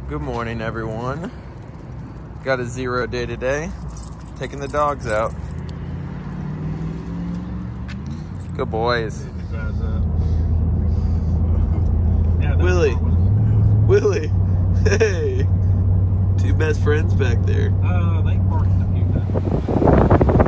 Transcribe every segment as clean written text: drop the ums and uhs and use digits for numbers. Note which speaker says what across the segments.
Speaker 1: Good morning, everyone. Got a 0 day today. Taking the dogs out. Good boys. Willie. Willie. Hey. Two best friends back there.
Speaker 2: They barked a few times.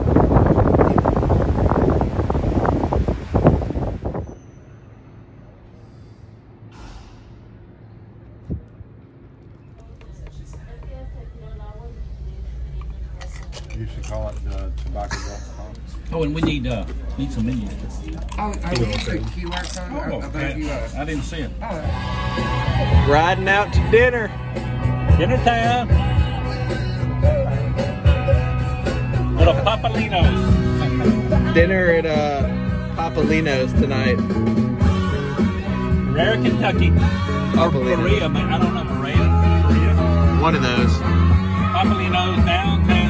Speaker 3: You should call it tobacco.com.
Speaker 2: Oh, and we need some menus.
Speaker 4: Oh, it's a QR code?
Speaker 2: Oh, I didn't see it.
Speaker 1: Riding out to dinner.
Speaker 2: Dinner time. Little Papalinos.
Speaker 1: Dinner at Papalinos tonight.
Speaker 2: Rare, Kentucky. Or
Speaker 1: Papalinos.
Speaker 2: Maria, man. I don't know, Maria.
Speaker 1: One of those.
Speaker 2: Papalinos downtown.